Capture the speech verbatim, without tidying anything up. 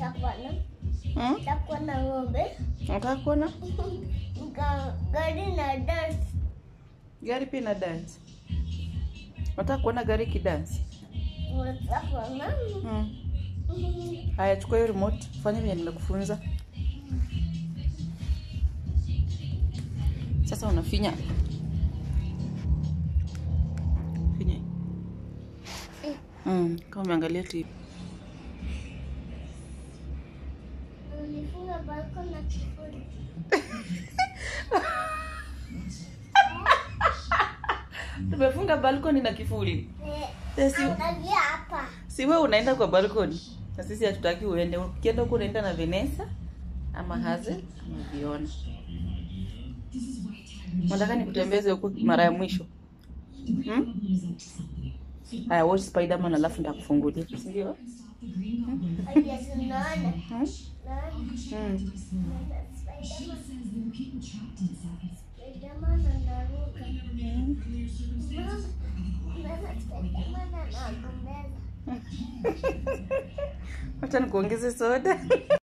Nitakuona. Hmm? Nitakuona ng'ombe. Unataka kuona? Gari na dance. Gari pia na dance. Unataka kuona gari kidance? Nitakuona. Hmm. Haya, chukua hiyo remote, fanya vile nimekufunza. Sasa unafinya. Finya. Mm, kama umeangalia T V. Unifunga balkoni na kifuli. Tumefunga balkoni na kifuli. Eh, si angalia hapa. Si wewe unaenda kwa balkoni. Na sisi hatutaki uende. Ukienda huko unaenda na Vanessa ama Haze ama Diona. Nataka nikutembeze huko mara ya mwisho. Hmm? Haya, watch Spider-Man alafu nitakufungulia. Ndio? Haya, tunaona. Hmm? Hmm. Spider-Man anaruka. Spider-Man anagombeza. Acha nikuongeze soda.